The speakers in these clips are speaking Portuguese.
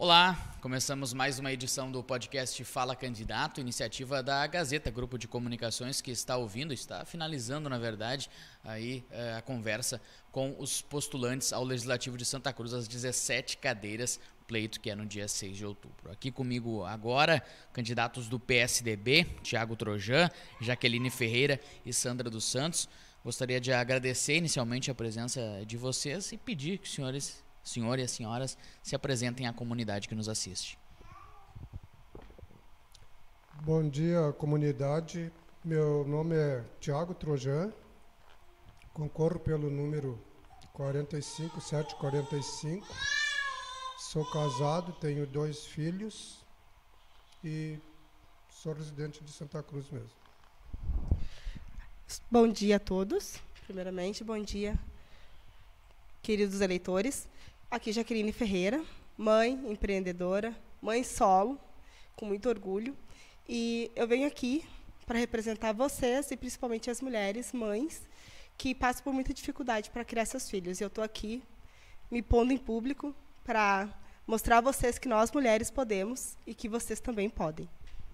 Olá, começamos mais uma edição do podcast Fala Candidato, iniciativa da Gazeta, grupo de comunicações que está finalizando, na verdade, aí a conversa com os postulantes ao Legislativo de Santa Cruz, às 17 cadeiras, pleito que é no dia 6 de outubro. Aqui comigo agora, candidatos do PSDB, Thiago Trojan, Jaqueline Ferreira e Sandra dos Santos. Gostaria de agradecer inicialmente a presença de vocês e pedir que os senhor e as senhoras se apresentem à comunidade que nos assiste. Bom dia, comunidade. Meu nome é Thiago Trojan, concorro pelo número 45745. Sou casado, tenho 2 filhos e sou residente de Santa Cruz mesmo. Bom dia a todos. Primeiramente, bom dia, queridos eleitores. Aqui Jaqueline Ferreira, mãe empreendedora, mãe solo, com muito orgulho. E eu venho aqui para representar vocês e principalmente as mulheres, mães, que passam por muita dificuldade para criar seus filhos. E eu estou aqui me pondo em público para mostrar a vocês que nós mulheres podemos e que vocês também podem.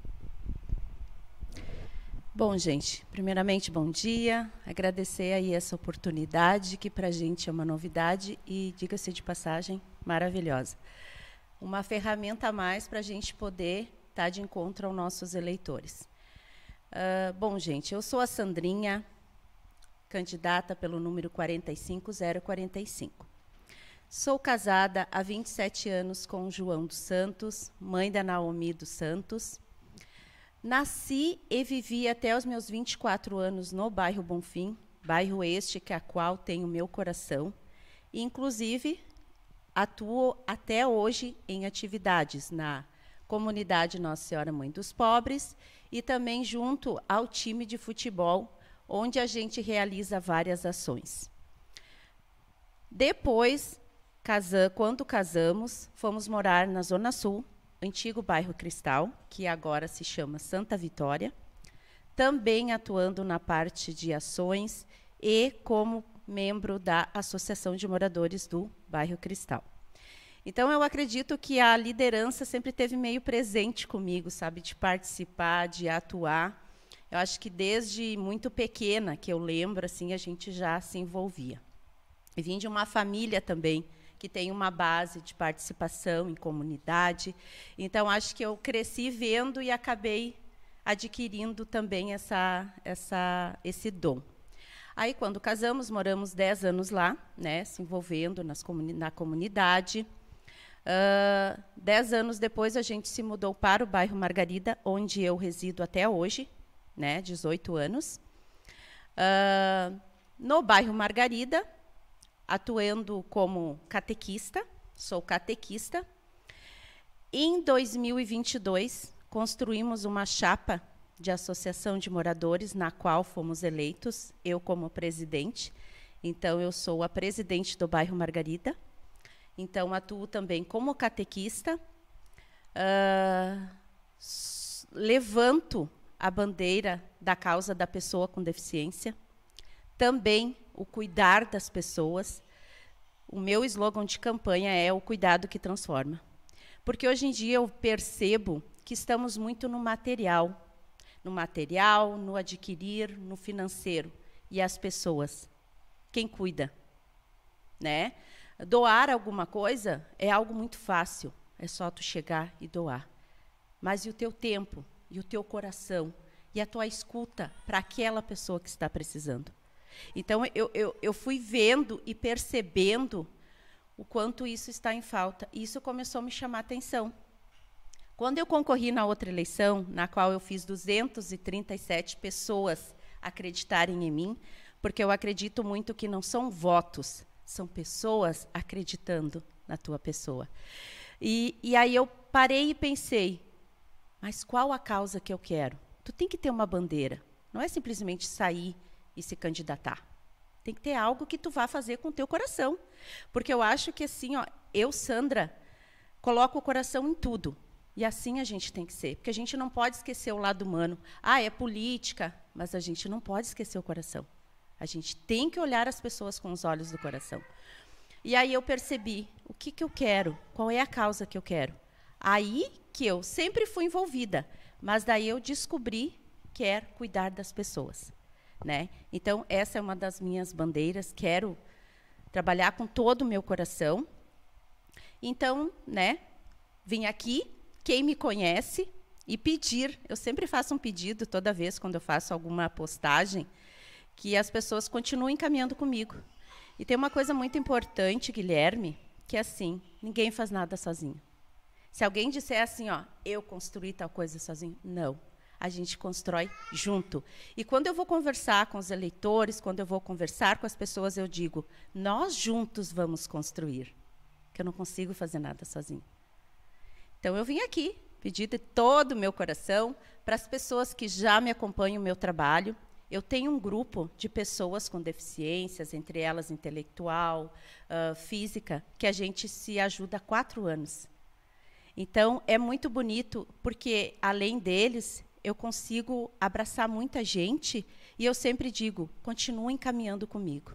Bom, gente, primeiramente, bom dia. Agradecer aí essa oportunidade, que para a gente é uma novidade e, diga-se de passagem, maravilhosa. Uma ferramenta a mais para a gente poder estar de encontro aos nossos eleitores. Bom, gente, eu sou a Sandrinha, candidata pelo número 45045. Sou casada há 27 anos com o João dos Santos, mãe da Naomi dos Santos. Nasci e vivi até os meus 24 anos no bairro Bonfim, bairro este que a qual tenho meu coração, e inclusive atuo até hoje em atividades na comunidade Nossa Senhora Mãe dos Pobres e também junto ao time de futebol, onde a gente realiza várias ações. Depois, quando casamos, fomos morar na Zona Sul, antigo bairro Cristal, que agora se chama Santa Vitória, também atuando na parte de ações e como membro da Associação de Moradores do bairro Cristal. Então, eu acredito que a liderança sempre esteve meio presente comigo, sabe, de participar, de atuar. Eu acho que desde muito pequena, que eu lembro, assim, a gente já se envolvia. E vim de uma família também, que tem uma base de participação em comunidade. Então, acho que eu cresci vendo e acabei adquirindo também esse dom. Aí, quando casamos, moramos 10 anos lá, né, se envolvendo na comunidade. 10 anos depois, a gente se mudou para o bairro Margarida, onde eu resido até hoje, né, 18 anos. No bairro Margarida, atuando como catequista, sou catequista. Em 2022, construímos uma chapa de associação de moradores, na qual fomos eleitos, eu como presidente. Então, eu sou a presidente do bairro Margarida. Então, atuo também como catequista. Levanto a bandeira da causa da pessoa com deficiência. Também o cuidar das pessoas. O meu slogan de campanha é o cuidado que transforma. Porque hoje em dia eu percebo que estamos muito no material, no adquirir, no financeiro. E as pessoas, quem cuida? Né? Doar alguma coisa é algo muito fácil, é só tu chegar e doar. Mas e o teu tempo, e o teu coração, e a tua escuta para aquela pessoa que está precisando? Então, eu fui vendo e percebendo o quanto isso está em falta. E isso começou a me chamar a atenção. Quando eu concorri na outra eleição, na qual eu fiz 237 pessoas acreditarem em mim, porque eu acredito muito que não são votos, são pessoas acreditando na tua pessoa. E aí eu parei e pensei, mas qual a causa que eu quero? Tu tem que ter uma bandeira. Não é simplesmente sair e se candidatar. Tem que ter algo que tu vá fazer com o teu coração. Porque eu acho que assim, ó, eu, Sandra, coloco o coração em tudo. E assim a gente tem que ser. Porque a gente não pode esquecer o lado humano. É política, mas a gente não pode esquecer o coração. A gente tem que olhar as pessoas com os olhos do coração. E aí eu percebi o que eu quero, qual é a causa que eu quero. Aí que eu sempre fui envolvida, mas daí eu descobri que é cuidar das pessoas, né? Então, essa é uma das minhas bandeiras, quero trabalhar com todo o meu coração. Então, né, vim aqui, quem me conhece, e pedir, eu sempre faço um pedido, toda vez quando eu faço alguma postagem, que as pessoas continuem caminhando comigo. E tem uma coisa muito importante, Guilherme, que é assim, ninguém faz nada sozinho. Se alguém disser assim, ó, eu construí tal coisa sozinho, não. A gente constrói junto. E quando eu vou conversar com os eleitores, quando eu vou conversar com as pessoas, eu digo, nós juntos vamos construir, que eu não consigo fazer nada sozinho. Então, eu vim aqui pedir de todo o meu coração para as pessoas que já me acompanham o meu trabalho. Eu tenho um grupo de pessoas com deficiências, entre elas intelectual, física, que a gente se ajuda há 4 anos. Então, é muito bonito, porque, além deles, eu consigo abraçar muita gente, e eu sempre digo, continuem caminhando comigo.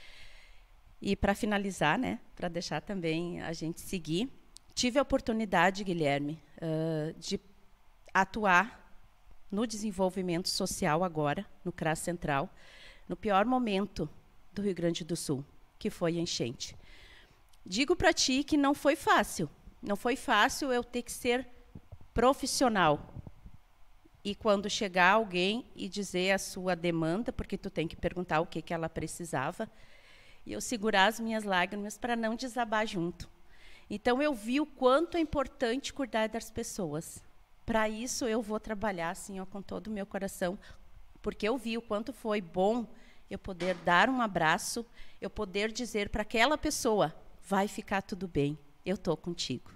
E, para finalizar, né, para deixar também a gente seguir, tive a oportunidade, Guilherme, de atuar no desenvolvimento social agora, no CRAS Central, no pior momento do Rio Grande do Sul, que foi a enchente. Digo para ti que não foi fácil. Não foi fácil eu ter que ser profissional. E quando chegar alguém e dizer a sua demanda, porque tu tem que perguntar o que ela precisava, e eu segurar as minhas lágrimas para não desabar junto. Então, eu vi o quanto é importante cuidar das pessoas. Para isso, eu vou trabalhar assim, ó, com todo o meu coração, porque eu vi o quanto foi bom eu poder dar um abraço, eu poder dizer para aquela pessoa, vai ficar tudo bem, eu estou contigo.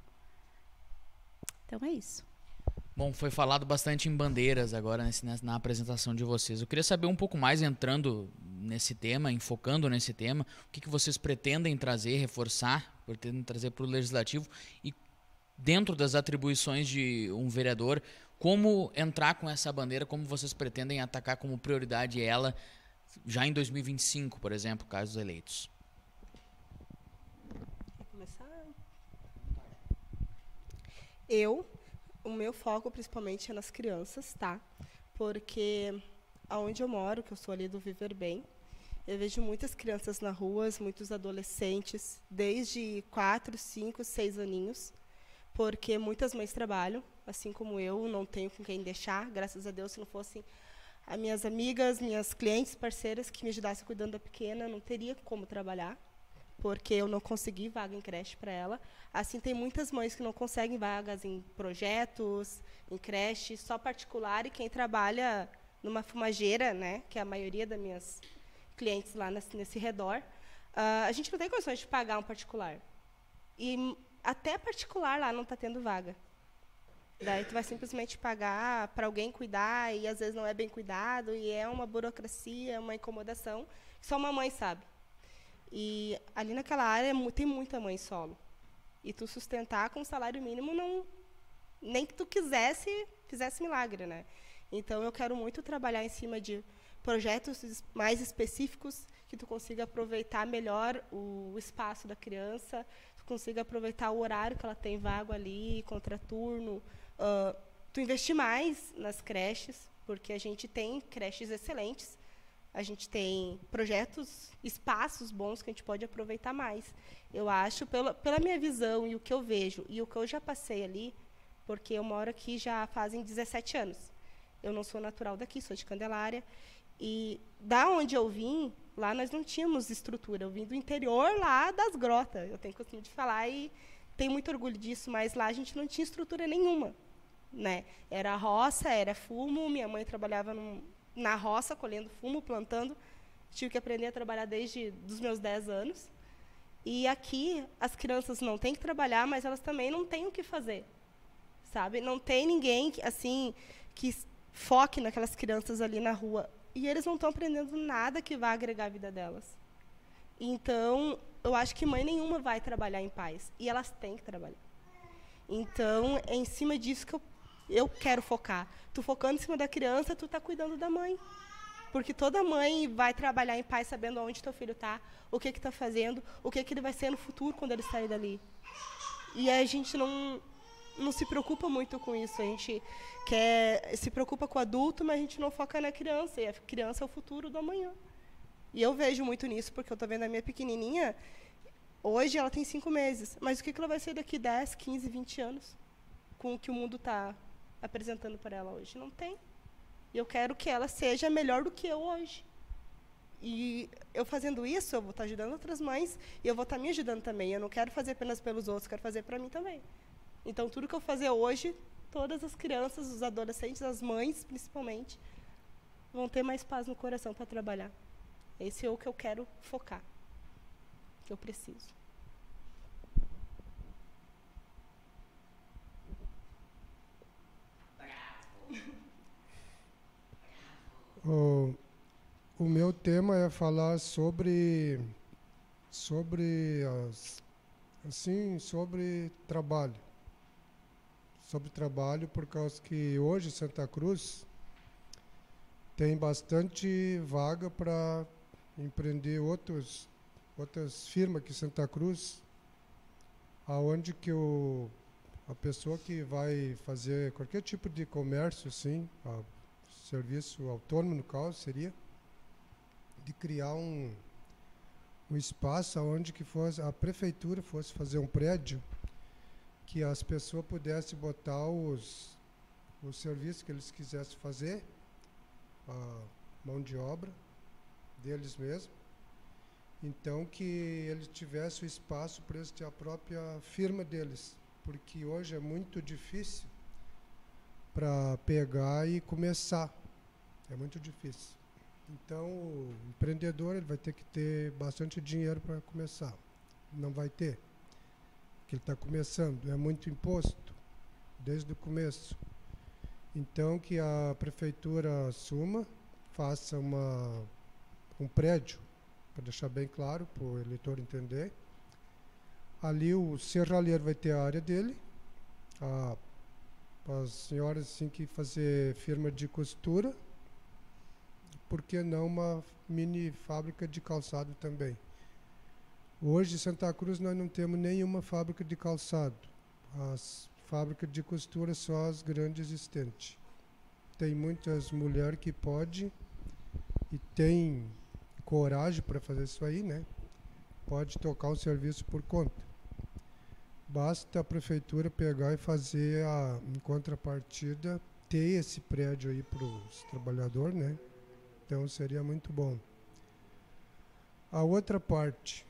Então, é isso. Bom, foi falado bastante em bandeiras agora na apresentação de vocês. Eu queria saber um pouco mais, entrando nesse tema, enfocando nesse tema, o que vocês pretendem trazer, reforçar, pretendem trazer para o Legislativo e, dentro das atribuições de um vereador, como entrar com essa bandeira, como vocês pretendem atacar como prioridade ela já em 2025, por exemplo, caso eleitos. Vou começar? O meu foco principalmente é nas crianças, tá? Porque aonde eu moro, que eu sou ali do Viver Bem, eu vejo muitas crianças na rua, muitos adolescentes, desde 4, 5, 6 aninhos, porque muitas mães trabalham, assim como eu, não tenho com quem deixar, graças a Deus, se não fossem as minhas amigas, minhas clientes, parceiras que me ajudassem cuidando da pequena, não teria como trabalhar, porque eu não consegui vaga em creche para ela. Assim, tem muitas mães que não conseguem vagas em projetos, em creche, só particular, e quem trabalha numa fumageira, né, que é a maioria das minhas clientes lá nesse redor, a gente não tem condições de pagar um particular. E até particular lá não está tendo vaga. Daí tu vai simplesmente pagar para alguém cuidar, e às vezes não é bem cuidado, e é uma burocracia, uma incomodação, que só uma mãe sabe. E ali naquela área tem muita mãe solo. E tu sustentar com salário mínimo, não, nem que tu fizesse milagre, né? Então, eu quero muito trabalhar em cima de projetos mais específicos, que tu consiga aproveitar melhor o espaço da criança, tu consiga aproveitar o horário que ela tem vago ali, contraturno, tu investir mais nas creches, porque a gente tem creches excelentes, a gente tem projetos, espaços bons que a gente pode aproveitar mais. Eu acho, pela minha visão e o que eu vejo, e o que eu já passei ali, porque eu moro aqui já fazem 17 anos. Eu não sou natural daqui, sou de Candelária. E da onde eu vim, lá nós não tínhamos estrutura. Eu vim do interior lá das grotas. Eu tenho costume de falar e tenho muito orgulho disso, mas lá a gente não tinha estrutura nenhuma, né? Era roça, era fumo. Minha mãe trabalhava na roça, colhendo fumo, plantando. Tive que aprender a trabalhar desde os meus 10 anos. E aqui as crianças não têm que trabalhar, mas elas também não têm o que fazer, sabe? Não tem ninguém assim que foque naquelas crianças ali na rua. E eles não estão aprendendo nada que vá agregar a vida delas. Então, eu acho que mãe nenhuma vai trabalhar em paz. E elas têm que trabalhar. Então, é em cima disso que eu quero focar. Tu focando em cima da criança, tu está cuidando da mãe. Porque toda mãe vai trabalhar em paz sabendo onde teu filho está, o que está fazendo, o que ele vai ser no futuro quando ele sair dali. E a gente não se preocupa muito com isso. A gente se preocupa com o adulto, mas a gente não foca na criança. E a criança é o futuro do amanhã. E eu vejo muito nisso, porque eu estou vendo a minha pequenininha, hoje ela tem 5 meses, mas o que ela vai ser daqui 10, 15, 20 anos? Com o que o mundo está apresentando para ela hoje? Não tem. E eu quero que ela seja melhor do que eu hoje. E eu fazendo isso, eu vou estar ajudando outras mães e eu vou estar me ajudando também. Eu não quero fazer apenas pelos outros, quero fazer para mim também. Então, tudo que eu fazer hoje, todas as crianças, os adolescentes, as mães, principalmente, vão ter mais paz no coração para trabalhar. Esse é o que eu quero focar, que eu preciso. O meu tema é falar sobre trabalho. Sobre trabalho, por causa que hoje Santa Cruz tem bastante vaga para empreender outras firmas aqui em Santa Cruz, aonde que a pessoa que vai fazer qualquer tipo de comércio, assim, serviço autônomo no caso, seria de criar um espaço onde que a prefeitura fosse fazer um prédio que as pessoas pudessem botar os serviços que eles quisessem fazer, a mão de obra deles mesmos. Então, que eles tivessem o espaço para eles ter a própria firma deles, porque hoje é muito difícil para pegar e começar. É muito difícil. Então, o empreendedor ele vai ter que ter bastante dinheiro para começar. Não vai ter. Porque ele está começando. É muito imposto, desde o começo. Então, que a prefeitura assuma, faça um prédio, para deixar bem claro, para o eleitor entender. Ali o serralheiro vai ter a área dele. As senhoras assim, que fazer firma de costura, por que não uma mini fábrica de calçado também? Hoje, em Santa Cruz, nós não temos nenhuma fábrica de calçado. As fábricas de costura só as grandes existentes. Tem muitas mulheres que podem e têm coragem para fazer isso aí, né? Pode tocar o serviço por conta. Basta a prefeitura pegar e fazer, em contrapartida, ter esse prédio aí para os trabalhadores, né? Então, seria muito bom. A outra parte,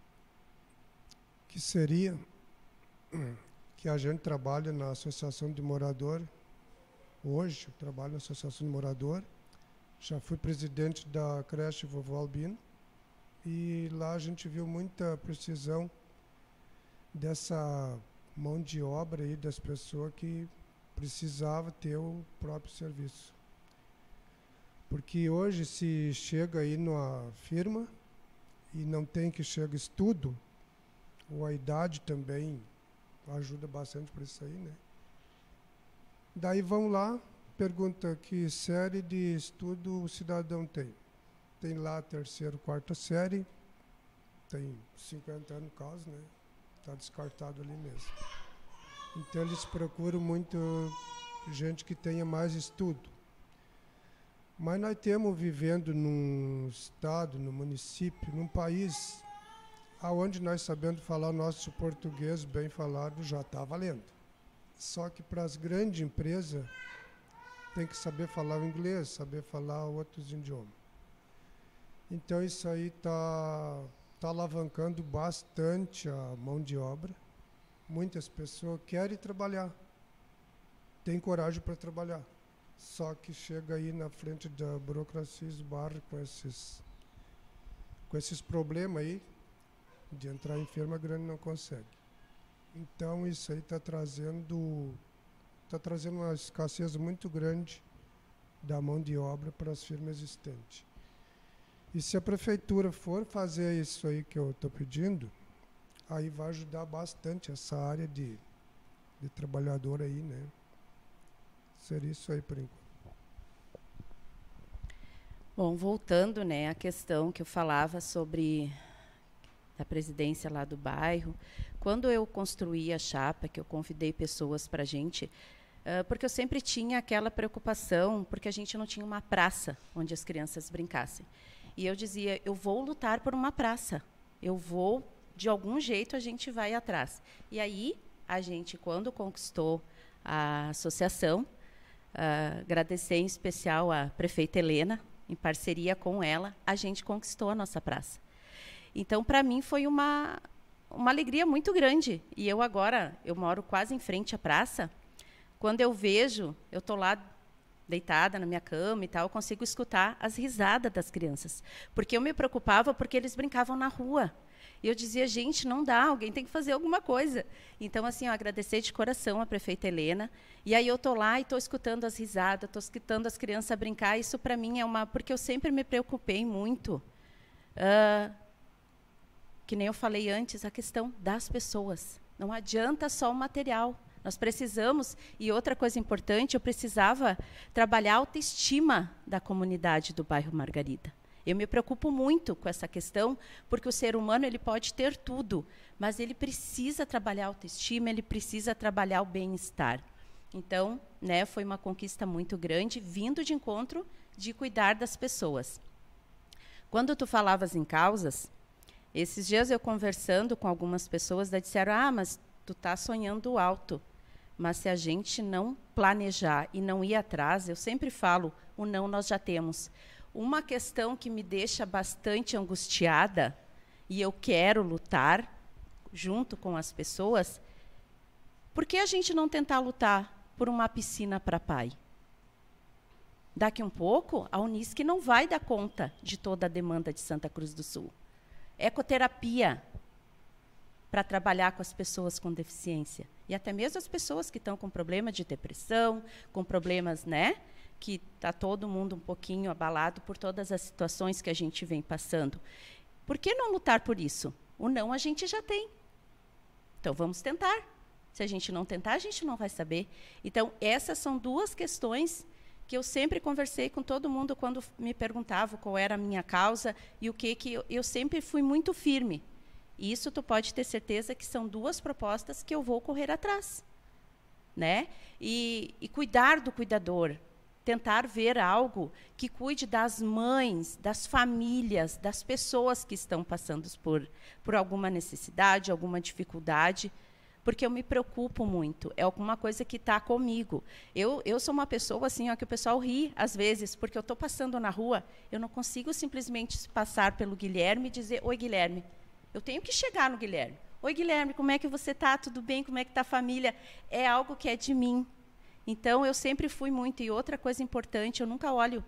que seria que a gente trabalha na Associação de Morador. Hoje, eu trabalho na Associação de Morador. Já fui presidente da creche Vovó Albino. E lá a gente viu muita precisão dessa mão de obra aí das pessoas que precisavam ter o próprio serviço. Porque hoje, se chega aí numa firma e não tem que chega estudo, ou a idade também ajuda bastante para isso aí, né? Daí vão lá, pergunta que série de estudo o cidadão tem. Tem lá a 3ª, 4ª série, tem 50 anos no caso, né? Está descartado ali mesmo. Então eles procuram muito gente que tenha mais estudo. Mas nós temos vivendo num estado, num município, num país aonde nós sabendo falar o nosso português bem falado já está valendo. Só que para as grandes empresas tem que saber falar o inglês, saber falar outros idiomas. Então isso aí está alavancando bastante a mão de obra. Muitas pessoas querem trabalhar, têm coragem para trabalhar. Só que chega aí na frente da burocracia, esbarra com esses problemas aí, de entrar em firma grande não consegue. Então isso aí está trazendo uma escassez muito grande da mão de obra para as firmas existentes. E se a prefeitura for fazer isso aí que eu estou pedindo, aí vai ajudar bastante essa área de trabalhador aí, né? Seria isso aí por enquanto. Bom, voltando, né, à questão que eu falava sobre a presidência lá do bairro, quando eu construí a chapa, que eu convidei pessoas para a gente, porque eu sempre tinha aquela preocupação, porque a gente não tinha uma praça onde as crianças brincassem. E eu dizia, eu vou lutar por uma praça, eu vou, de algum jeito a gente vai atrás. E aí, a gente, quando conquistou a associação, agradecer em especial a prefeita Helena, em parceria com ela, a gente conquistou a nossa praça. Então, para mim, foi uma alegria muito grande. E eu agora, eu moro quase em frente à praça, quando eu vejo, eu estou lá deitada na minha cama e tal, eu consigo escutar as risadas das crianças. Porque eu me preocupava porque eles brincavam na rua. E eu dizia, gente, não dá, alguém tem que fazer alguma coisa. Então, assim, eu agradecer de coração a prefeita Helena. E aí eu estou lá e estou escutando as risadas, estou escutando as crianças brincar. Isso, para mim, é uma... Porque eu sempre me preocupei muito. Que nem eu falei antes, a questão das pessoas. Não adianta só o material. Nós precisamos... E outra coisa importante, eu precisava trabalhar a autoestima da comunidade do bairro Margarida. Eu me preocupo muito com essa questão, porque o ser humano ele pode ter tudo, mas ele precisa trabalhar a autoestima, ele precisa trabalhar o bem-estar. Então, né, foi uma conquista muito grande, vindo de encontro de cuidar das pessoas. Quando tu falavas em causas, esses dias eu conversando com algumas pessoas, disseram, mas tu está sonhando alto. Mas se a gente não planejar e não ir atrás, eu sempre falo, o não nós já temos. Uma questão que me deixa bastante angustiada, e eu quero lutar junto com as pessoas, por que a gente não tentar lutar por uma piscina para pai? Daqui um pouco, a Unisc não vai dar conta de toda a demanda de Santa Cruz do Sul. Ecoterapia, para trabalhar com as pessoas com deficiência. E até mesmo as pessoas que estão com problema de depressão, com problemas, né? Que está todo mundo um pouquinho abalado por todas as situações que a gente vem passando. Por que não lutar por isso? O não a gente já tem. Então, vamos tentar. Se a gente não tentar, a gente não vai saber. Então, essas são duas questões que eu sempre conversei com todo mundo quando me perguntavam qual era a minha causa e o que eu sempre fui muito firme. E isso tu pode ter certeza que são duas propostas que eu vou correr atrás. Né? E cuidar do cuidador. Tentar ver algo que cuide das mães, das famílias, das pessoas que estão passando por alguma necessidade, alguma dificuldade, porque eu me preocupo muito. É alguma coisa que está comigo. Eu sou uma pessoa assim, que o pessoal ri às vezes, porque eu estou passando na rua, eu não consigo simplesmente passar pelo Guilherme e dizer, oi, Guilherme, eu tenho que chegar no Guilherme. Oi, Guilherme, como é que você está? Tudo bem? Como é que está a família? É algo que é de mim. Então, eu sempre fui muito. E outra coisa importante, eu nunca olho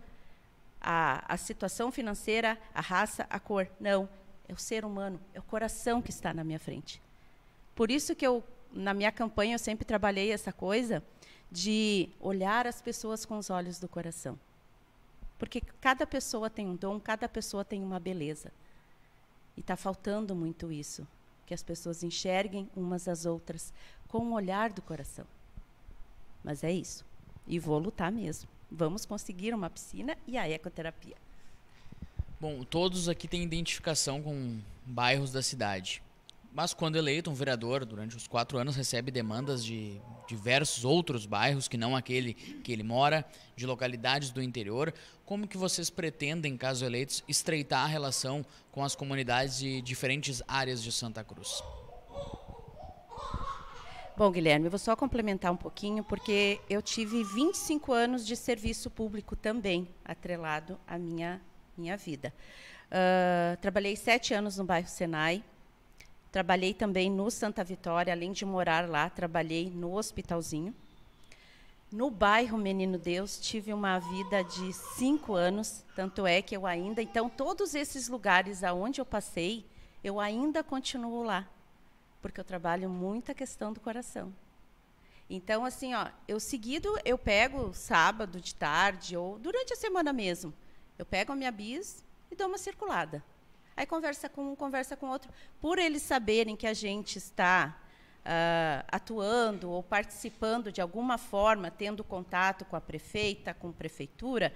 a situação financeira, a raça, a cor. Não, é o ser humano, é o coração que está na minha frente. Por isso que na minha campanha, eu sempre trabalhei essa coisa de olhar as pessoas com os olhos do coração. Porque cada pessoa tem um dom, cada pessoa tem uma beleza. E está faltando muito isso, que as pessoas enxerguem umas às outras com o olhar do coração. Mas é isso. E vou lutar mesmo. Vamos conseguir uma piscina e a ecoterapia. Bom, todos aqui têm identificação com bairros da cidade. Mas quando eleito, um vereador, durante os 4 anos, recebe demandas de diversos outros bairros, que não aquele que ele mora, de localidades do interior. Como que vocês pretendem, caso eleitos, estreitar a relação com as comunidades de diferentes áreas de Santa Cruz? Bom, Guilherme, eu vou só complementar um pouquinho, porque eu tive 25 anos de serviço público também, atrelado à minha vida. Trabalhei 7 anos no bairro Senai, trabalhei também no Santa Vitória, além de morar lá, trabalhei no Hospitalzinho. No bairro Menino Deus, tive uma vida de 5 anos, tanto é que eu ainda... Então, todos esses lugares aonde eu passei, eu ainda continuo lá. Porque eu trabalho muito a questão do coração. Então, assim, eu pego sábado de tarde, ou durante a semana mesmo, eu pego a minha bis e dou uma circulada. Aí conversa com um, conversa com outro. Por eles saberem que a gente está atuando ou participando de alguma forma, tendo contato com a prefeita, com a prefeitura,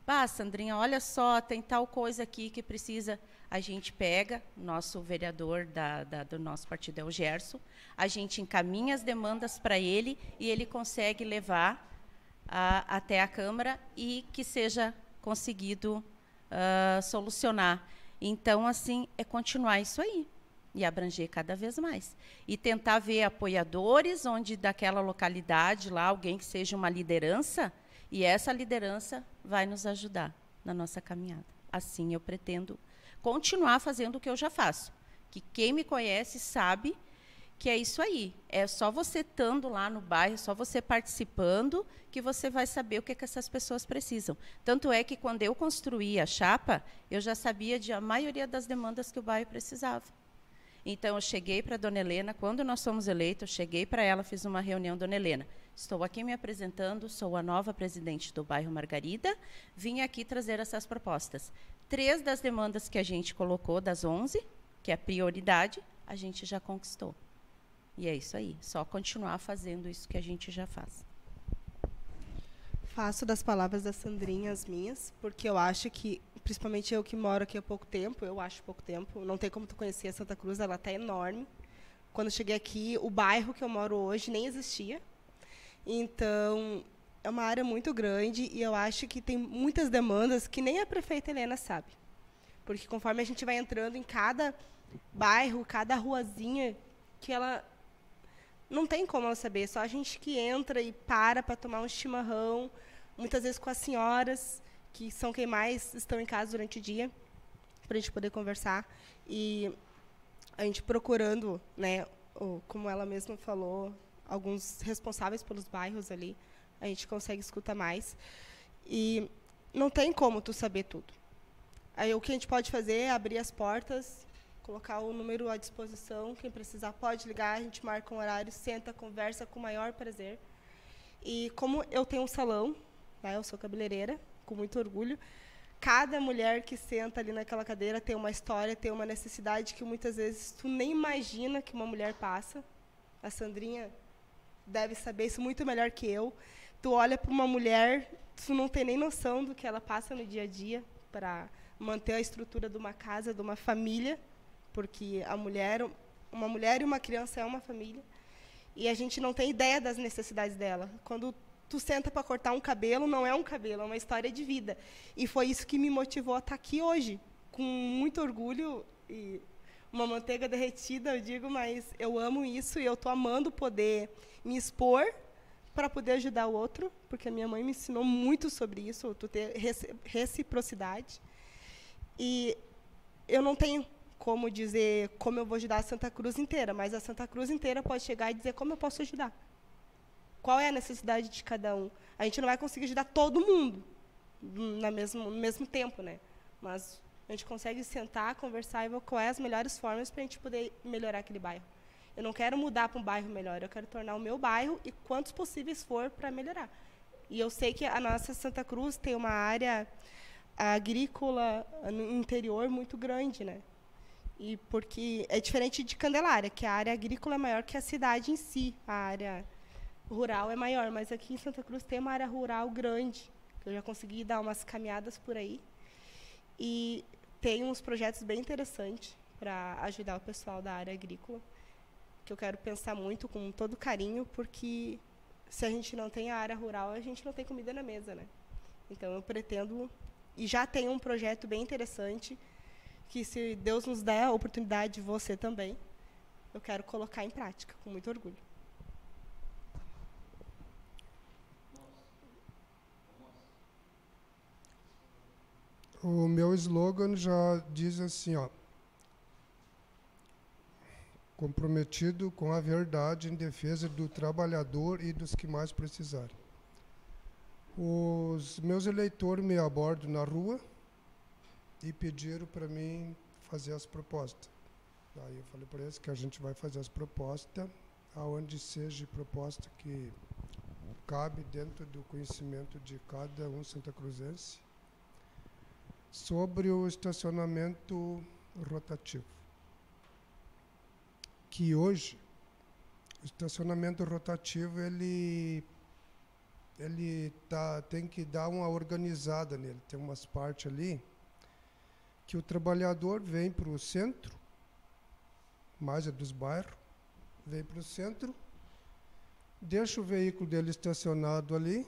Sandrinha, olha só, tem tal coisa aqui que precisa. A gente pega, nosso vereador do nosso partido é o Gerson, a gente encaminha as demandas para ele e ele consegue levar até a Câmara e que seja conseguido solucionar. Então, assim, é continuar isso aí e abranger cada vez mais. E tentar ver apoiadores onde daquela localidade lá, alguém que seja uma liderança, e essa liderança vai nos ajudar na nossa caminhada. Assim, eu pretendo continuar fazendo o que eu já faço. Que quem me conhece sabe que é isso aí. É só você estando lá no bairro, só você participando, que você vai saber o que essas pessoas precisam. Tanto é que, quando eu construí a chapa, eu já sabia a maioria das demandas que o bairro precisava. Então, eu cheguei para a dona Helena, quando nós fomos eleitos, eu cheguei para ela, fiz uma reunião, dona Helena, estou aqui me apresentando, sou a nova presidente do bairro Margarida, vim aqui trazer essas propostas. 3 das demandas que a gente colocou, das 11, que é a prioridade, a gente já conquistou. E é isso aí, só continuar fazendo isso que a gente já faz. Faço das palavras da Sandrinha as minhas, porque eu acho que, principalmente eu que moro aqui há pouco tempo, não tem como tu conhecer a Santa Cruz, ela está enorme. Quando eu cheguei aqui, o bairro que eu moro hoje nem existia. Então, é uma área muito grande e eu acho que tem muitas demandas que nem a prefeita Helena sabe. Porque conforme a gente vai entrando em cada bairro, cada ruazinha, que ela não tem como ela saber, só a gente que entra e para tomar um chimarrão, muitas vezes com as senhoras, que são quem mais estão em casa durante o dia, para a gente poder conversar. E a gente procurando, né, como ela mesma falou, alguns responsáveis pelos bairros ali, a gente consegue escutar mais. E não tem como tu saber tudo. Aí, o que a gente pode fazer é abrir as portas, colocar o número à disposição, quem precisar pode ligar, a gente marca um horário, senta, conversa com o maior prazer. E como eu tenho um salão, né, eu sou cabeleireira, com muito orgulho, cada mulher que senta ali naquela cadeira tem uma história, tem uma necessidade que muitas vezes tu nem imagina que uma mulher passa. A Sandrinha deve saber isso muito melhor que eu. Tu olha para uma mulher, tu não tem nem noção do que ela passa no dia a dia para manter a estrutura de uma casa, de uma família, porque uma mulher e uma criança é uma família, e a gente não tem ideia das necessidades dela. Quando tu senta para cortar um cabelo, não é um cabelo, é uma história de vida. E foi isso que me motivou a estar aqui hoje, com muito orgulho e uma manteiga derretida, eu digo, mas eu amo isso e eu estou amando poder me expor para poder ajudar o outro, porque a minha mãe me ensinou muito sobre isso, tu ter reciprocidade. E eu não tenho como dizer como eu vou ajudar a Santa Cruz inteira, mas a Santa Cruz inteira pode chegar e dizer como eu posso ajudar. Qual é a necessidade de cada um? A gente não vai conseguir ajudar todo mundo no mesmo tempo, né? Mas a gente consegue sentar, conversar e ver quais as melhores formas para a gente poder melhorar aquele bairro. Eu não quero mudar para um bairro melhor, eu quero tornar o meu bairro e quantos possíveis for para melhorar. E eu sei que a nossa Santa Cruz tem uma área agrícola no interior muito grande, né? E porque é diferente de Candelária, que a área agrícola é maior que a cidade em si, a área rural é maior, mas aqui em Santa Cruz tem uma área rural grande, que eu já consegui dar umas caminhadas por aí, e tem uns projetos bem interessantes para ajudar o pessoal da área agrícola, que eu quero pensar muito com todo carinho, porque se a gente não tem a área rural, a gente não tem comida na mesa, né? Então eu pretendo, e já tenho um projeto bem interessante, que se Deus nos der a oportunidade, você também, eu quero colocar em prática, com muito orgulho. O meu slogan já diz assim, ó, comprometido com a verdade em defesa do trabalhador e dos que mais precisarem. Os meus eleitores me abordam na rua e pediram para mim fazer as propostas. Daí eu falei para eles que a gente vai fazer as propostas aonde seja proposta que cabe dentro do conhecimento de cada um santacruzense sobre o estacionamento rotativo. Que hoje, o estacionamento rotativo, ele tem que dar uma organizada nele. Tem umas partes ali que o trabalhador vem para o centro, mais é dos bairros, vem para o centro, deixa o veículo dele estacionado ali.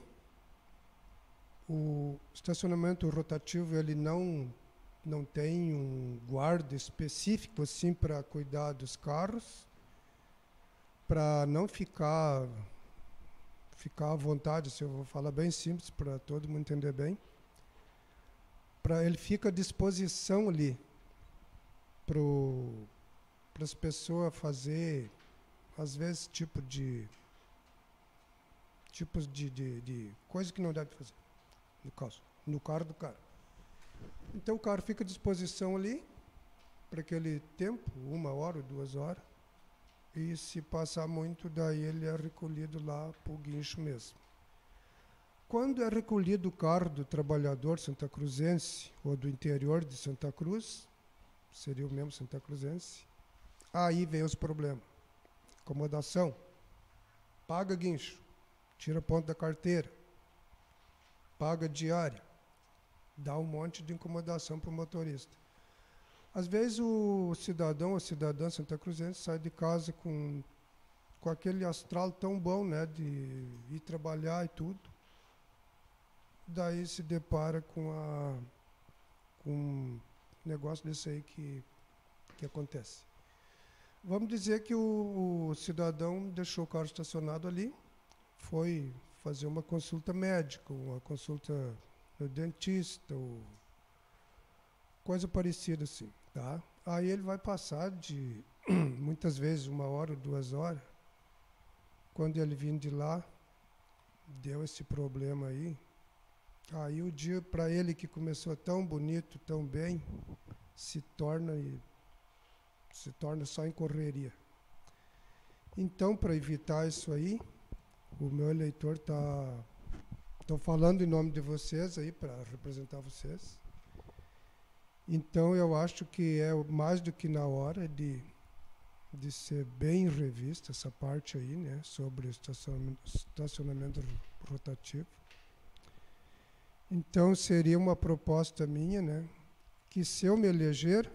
O estacionamento rotativo ele não tem um guarda específico assim para cuidar dos carros, para não ficar à vontade, se eu vou falar bem simples para todo mundo entender bem. Ele fica à disposição ali para as pessoas fazer, às vezes, tipos de coisa que não deve fazer, no carro do cara. Então o carro fica à disposição ali para aquele tempo, 1 hora ou 2 horas, e se passar muito, daí ele é recolhido lá para o guincho mesmo. Quando é recolhido o carro do trabalhador santacruzense ou do interior de Santa Cruz, seria o mesmo santacruzense, aí vem os problemas. Acomodação, paga guincho, tira ponto da carteira, paga diária, dá um monte de incomodação para o motorista. Às vezes o cidadão ou cidadã santacruzense sai de casa com aquele astral tão bom, né, de ir trabalhar e tudo. Daí se depara com um negócio desse aí que acontece. Vamos dizer que o cidadão deixou o carro estacionado ali, foi fazer uma consulta médica, uma consulta no dentista, ou coisa parecida assim, tá? Aí ele vai passar de, muitas vezes, 1 hora ou 2 horas. Quando ele vindo de lá, deu esse problema aí. Aí o dia para ele que começou tão bonito, tão bem, se torna só em correria. Então, para evitar isso aí, o meu eleitor estou falando em nome de vocês aí, para representar vocês. Então, eu acho que é mais do que na hora de ser bem revista essa parte aí, né, sobre o estacionamento rotativo. Então, seria uma proposta minha, né, que se eu me eleger,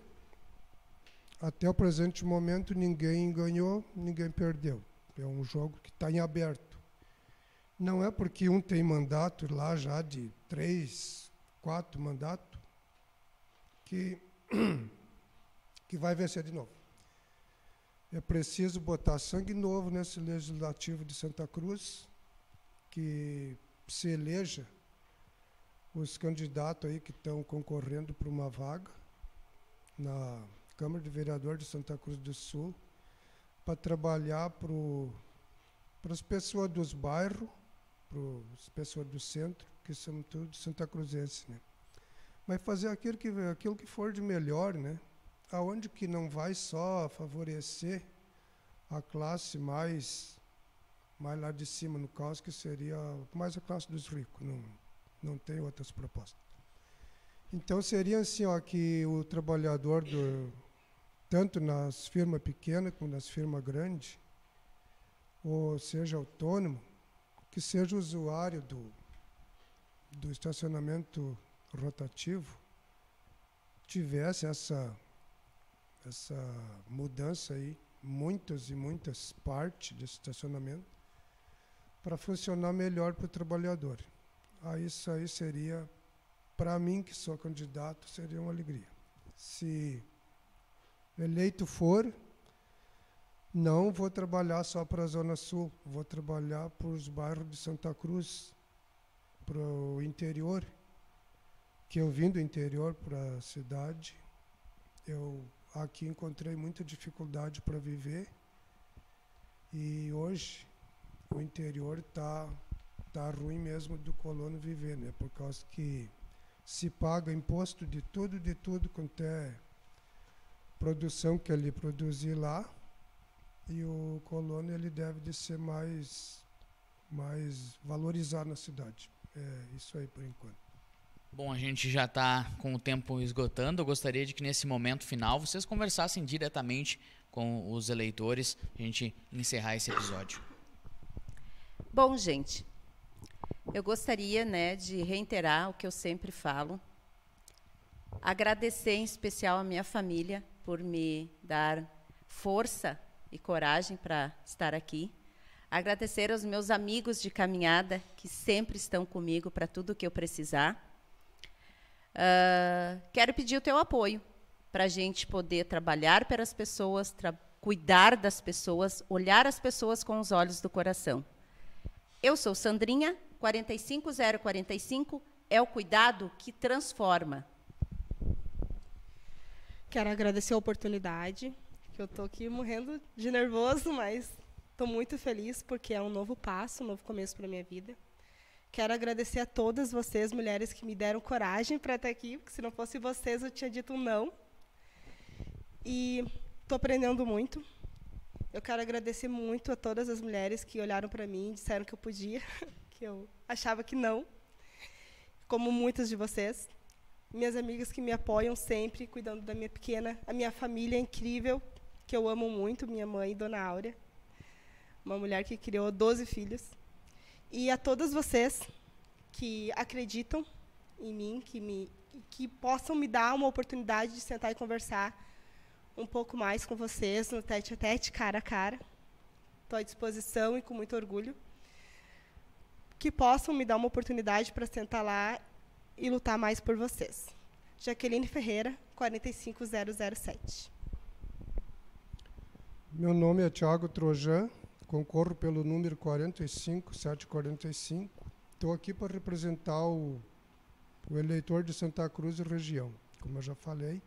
até o presente momento ninguém ganhou, ninguém perdeu. É um jogo que está em aberto. Não é porque um tem mandato lá já de 3, 4 mandatos que vai vencer de novo. É preciso botar sangue novo nesse Legislativo de Santa Cruz, que se eleja os candidatos aí que estão concorrendo para uma vaga na Câmara de Vereador de Santa Cruz do Sul, para trabalhar para as pessoas dos bairros, para as pessoas do centro, que são todos santacruzenses, né? Mas fazer aquilo que for de melhor, né? Aonde que não vai só favorecer a classe mais lá de cima, no caso, que seria mais a classe dos ricos, não tem outras propostas. Então, seria assim, ó, que o trabalhador, tanto nas firmas pequenas como nas firmas grandes, ou seja, autônomo, que seja usuário do estacionamento rotativo, tivesse essa mudança aí, muitas e muitas partes desse estacionamento, para funcionar melhor para o trabalhador. Aí isso aí seria, para mim que sou candidato, seria uma alegria. Se eleito for, não vou trabalhar só para a Zona Sul, vou trabalhar para os bairros de Santa Cruz, para o interior, que eu vim do interior para a cidade, eu aqui encontrei muita dificuldade para viver, e hoje o interior está ruim mesmo do colono viver, né? Por causa que se paga imposto de tudo quanto é produção que ele produzir lá, e o colono ele deve de ser mais valorizado na cidade. É isso aí por enquanto. Bom, a gente já está com o tempo esgotando. Eu gostaria de que nesse momento final vocês conversassem diretamente com os eleitores, a gente encerrar esse episódio. Bom, gente, Eu gostaria, né, de reiterar o que eu sempre falo. Agradecer em especial a minha família por me dar força e coragem para estar aqui. Agradecer aos meus amigos de caminhada que sempre estão comigo para tudo que eu precisar. Quero pedir o teu apoio para a gente poder trabalhar pelas pessoas, cuidar das pessoas, olhar as pessoas com os olhos do coração. Eu sou Sandrinha, 45045, é o cuidado que transforma. Quero agradecer a oportunidade, que eu estou aqui morrendo de nervoso, mas estou muito feliz porque é um novo passo, um novo começo para a minha vida. Quero agradecer a todas vocês, mulheres, que me deram coragem para estar aqui, porque se não fosse vocês eu tinha dito um não. E estou aprendendo muito. Eu quero agradecer muito a todas as mulheres que olharam para mim e disseram que eu podia, que eu achava que não, como muitas de vocês. Minhas amigas que me apoiam sempre, cuidando da minha pequena, a minha família incrível, que eu amo muito, minha mãe, Dona Áurea, uma mulher que criou 12 filhos. E a todas vocês que acreditam em mim, que possam me dar uma oportunidade de sentar e conversar um pouco mais com vocês, no tete-a-tete, cara a cara. Estou à disposição e com muito orgulho. Que possam me dar uma oportunidade para sentar lá e lutar mais por vocês. Jaqueline Ferreira, 45007. Meu nome é Thiago Trojan, concorro pelo número 45745. Estou aqui para representar o eleitor de Santa Cruz e região, como eu já falei.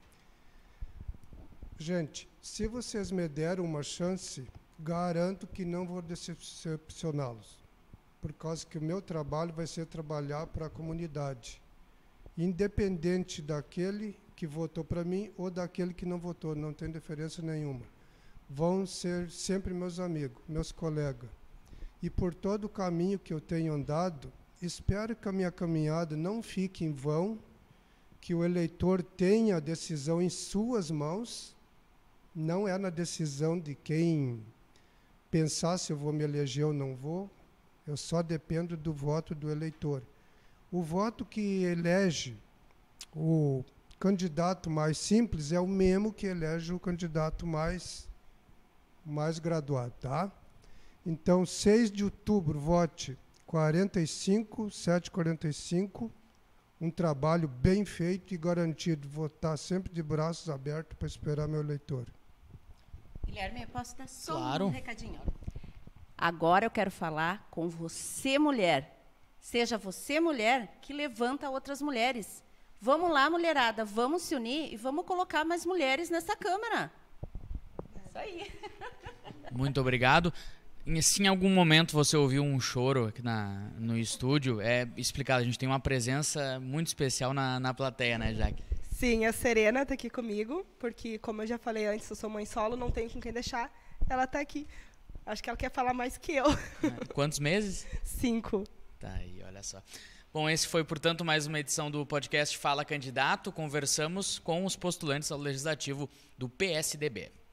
Gente, se vocês me deram uma chance, garanto que não vou decepcioná-los, por causa que o meu trabalho vai ser trabalhar para a comunidade, independente daquele que votou para mim ou daquele que não votou, não tem diferença nenhuma. Vão ser sempre meus amigos, meus colegas. E por todo o caminho que eu tenho andado, espero que a minha caminhada não fique em vão, que o eleitor tenha a decisão em suas mãos. Não é na decisão de quem pensar se eu vou me eleger ou não vou. Eu só dependo do voto do eleitor. O voto que elege o candidato mais simples é o mesmo que elege o candidato mais graduado, tá? Então, 6 de outubro, vote 45745, um trabalho bem feito e garantido. Vou estar sempre de braços abertos para esperar meu eleitor. Guilherme, eu posso dar só Claro. um recadinho? Agora eu quero falar com você, mulher. Seja você, mulher, que levanta outras mulheres. Vamos lá, mulherada, vamos se unir e vamos colocar mais mulheres nessa Câmara. Isso aí. Muito obrigado. Se em algum momento você ouviu um choro aqui no estúdio, é explicado, a gente tem uma presença muito especial na plateia, né, Jaque? Sim, a Serena está aqui comigo, porque, como eu já falei antes, eu sou mãe solo, não tenho com quem deixar. Ela está aqui. Acho que ela quer falar mais que eu. Quantos meses? 5. Tá aí, olha só. Bom, esse foi, portanto, mais uma edição do podcast Fala Candidato. Conversamos com os postulantes ao Legislativo do PSDB.